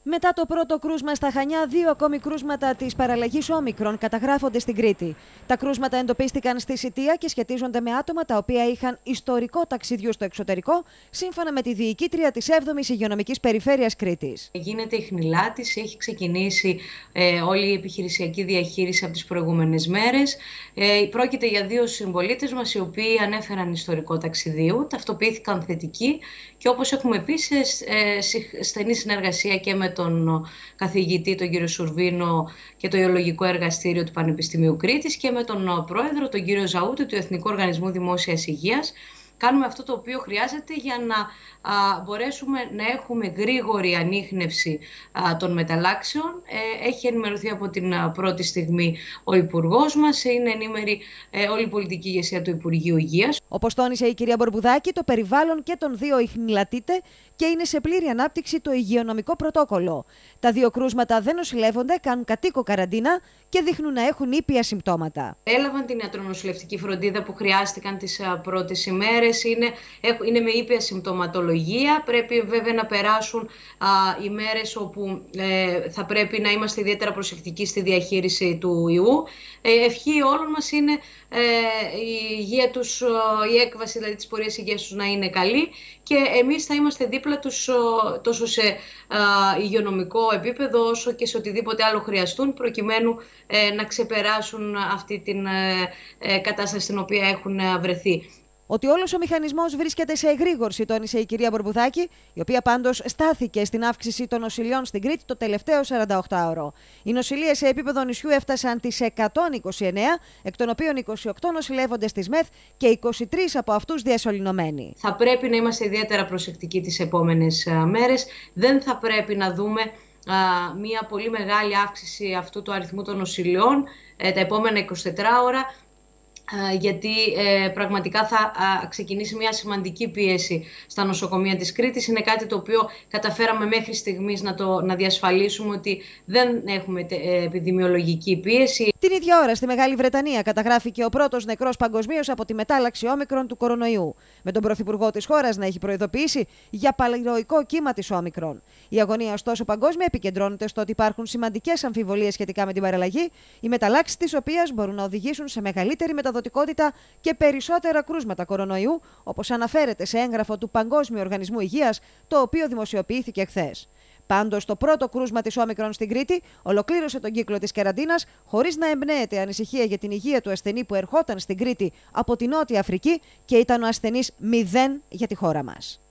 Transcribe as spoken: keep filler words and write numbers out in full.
Μετά το πρώτο κρούσμα στα Χανιά, δύο ακόμη κρούσματα της παραλλαγής Όμικρον καταγράφονται στην Κρήτη. Τα κρούσματα εντοπίστηκαν στη Σιτία και σχετίζονται με άτομα τα οποία είχαν ιστορικό ταξιδιού στο εξωτερικό, σύμφωνα με τη διοικήτρια της έβδομης Υγειονομικής Περιφέρειας Κρήτης. Γίνεται η χνηλάτιση, έχει ξεκινήσει ε, όλη η επιχειρησιακή διαχείριση από τις προηγούμενες μέρες. Ε, πρόκειται για δύο συμπολίτες μας οι οποίοι ανέφεραν ιστορικό ταξιδίου, ταυτοποιήθηκαν θετικοί και όπως έχουμε πει σε ε, στενή συνεργασία και με τον καθηγητή, τον κύριο Σουρβίνο και το Ιολογικό Εργαστήριο του Πανεπιστημίου Κρήτης και με τον πρόεδρο, τον κύριο Ζαούτη του Εθνικού Οργανισμού Δημόσιας Υγείας. Κάνουμε αυτό το οποίο χρειάζεται για να α, μπορέσουμε να έχουμε γρήγορη ανίχνευση α, των μεταλλάξεων. Ε, έχει ενημερωθεί από την α, πρώτη στιγμή ο Υπουργός μας, είναι ενήμερη ε, όλη η πολιτική ηγεσία του Υπουργείου Υγείας. Όπως τόνισε η κυρία Μπορμπουδάκη, το περιβάλλον και των δύο ιχνηλατείται και είναι σε πλήρη ανάπτυξη το υγειονομικό πρωτόκολλο. Τα δύο κρούσματα δεν νοσηλεύονται, κάνουν κατοίκο καραντίνα και δείχνουν να έχουν ήπια συμπτώματα. Έλαβαν την ιατρονοσηλευτική φροντίδα που χρειάστηκαν τις πρώτες ημέρες, είναι, είναι με ήπια συμπτωματολογία. Πρέπει βέβαια να περάσουν α, ημέρες όπου ε, θα πρέπει να είμαστε ιδιαίτερα προσεκτικοί στη διαχείριση του ιού. Ε, ευχή όλων μας είναι ε, η υγεία τους, η έκβαση δηλαδή της πορείας υγείας τους να είναι καλή και εμείς θα είμαστε δίπλα τους τόσο σε α, υγειονομικό επίπεδο όσο και σε οτιδήποτε άλλο χρειαστούν προκειμένου ε, να ξεπεράσουν αυτή την ε, ε, κατάσταση στην οποία έχουν βρεθεί. Ότι όλος ο μηχανισμός βρίσκεται σε εγρήγορση, τόνισε η κυρία Μπορμπουδάκη, η οποία πάντως στάθηκε στην αύξηση των νοσηλειών στην Κρήτη το τελευταίο σαρανταοκτάωρο. Οι νοσηλείες σε επίπεδο νησιού έφτασαν τις εκατόν είκοσι εννέα, εκ των οποίων είκοσι οκτώ νοσηλεύονται στις ΜΕΘ και είκοσι τρεις από αυτούς διασωληνωμένοι. Θα πρέπει να είμαστε ιδιαίτερα προσεκτικοί τις επόμενες μέρες. Δεν θα πρέπει να δούμε μια πολύ μεγάλη αύξηση αυτού του αριθμού των νοσηλειών τα επόμενα εικοσιτέσσερις ώρα. Γιατί ε, πραγματικά θα α, ξεκινήσει μια σημαντική πίεση στα νοσοκομεία της Κρήτης. Είναι κάτι το οποίο καταφέραμε μέχρι στιγμής να, το, να διασφαλίσουμε ότι δεν έχουμε ε, επιδημιολογική πίεση. Την ίδια ώρα στη Μεγάλη Βρετανία καταγράφηκε ο πρώτος νεκρός παγκοσμίως από τη μετάλλαξη όμικρον του κορονοϊού, με τον πρωθυπουργό της χώρας να έχει προειδοποιήσει για παλαιροϊκό κύμα της όμικρον. Η αγωνία ωστόσο παγκόσμια επικεντρώνεται στο ότι υπάρχουν σημαντικές αμφιβολίες σχετικά με την παραλλαγή, οι μεταλλάξεις της οποίας μπορούν να οδηγήσουν σε μεγαλύτερη μεταδοτικότητα και περισσότερα κρούσματα κορονοϊού, όπως αναφέρεται σε έγγραφο του Παγκόσμιου Οργανισμού Υγείας, το οποίο δημοσιοποιήθηκε χθες. Πάντως, το πρώτο κρούσμα της Όμικρον στην Κρήτη ολοκλήρωσε τον κύκλο της καραντίνας, χωρίς να εμπνέεται ανησυχία για την υγεία του ασθενή που ερχόταν στην Κρήτη από τη Νότια Αφρική και ήταν ο ασθενής μηδέν για τη χώρα μας.